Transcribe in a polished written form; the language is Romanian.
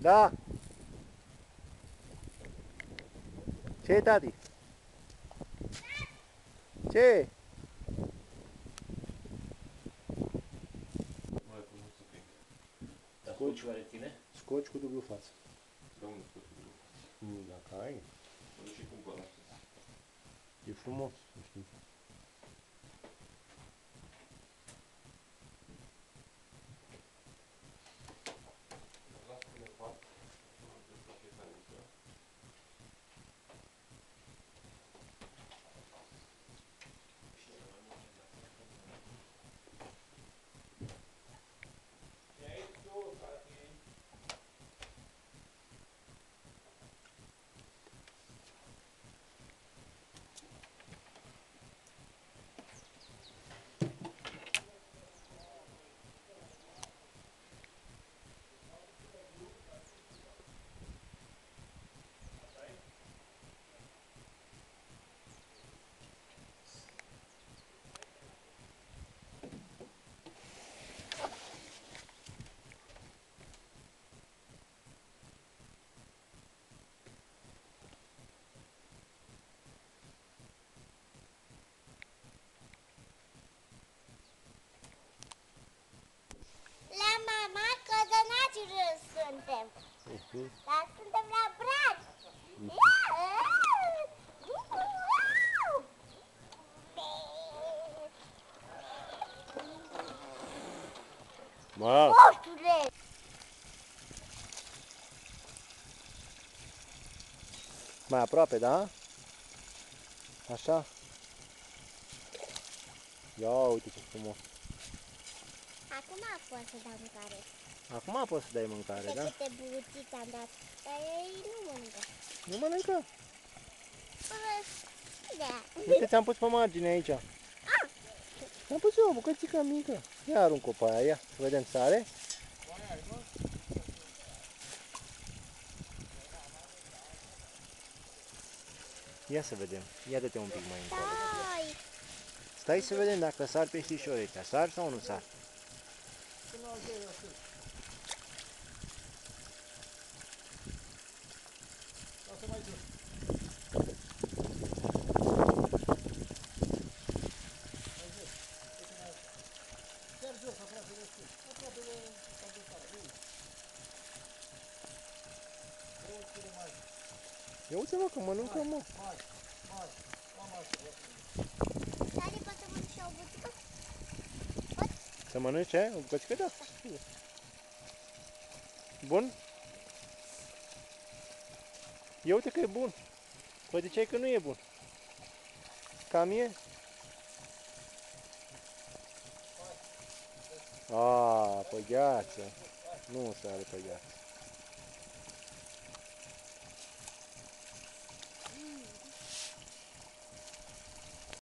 Da. Ce, tati? Ce? Dar scoci oare tine? Scoci cu dublu față. Da, unde scoci cu dublu? Dacă ai, Mă duc și cumpăr asta. e frumos, să știi. Lasă că le fac. Am testat mecanica. Ce ai tu, tati? La mama cozonaci râs suntem. Dar suntem la brad. Mă, Moștule! mai aproape, da? Așa. Ia uite ce frumos. Acum pot să dau mâncare. Acum poți să dai mâncare, De da? câte buruțiți am dat. Dar ei nu mănâncă. Nu mănâncă? Da. Uite, ți-am pus pe margine aici. Ți-am pus eu o bucățică mică. Ia arunc-o pe aia, ia, să vedem sare. Ia să vedem. Ia dă-te un pic mai încolo. Stai! Stai să vedem dacă sar peștișorii ăștia. Sar sau nu sar? Ia uite-mă că mănâncă, mă. Tati, poți să mănânci și o buțică? Să mănânce? O bucățică? Da. Bun? Ia uite că e bun. Păi de ce ai că nu e bun? Cam e? A, pe gheață. Nu sare pe gheață.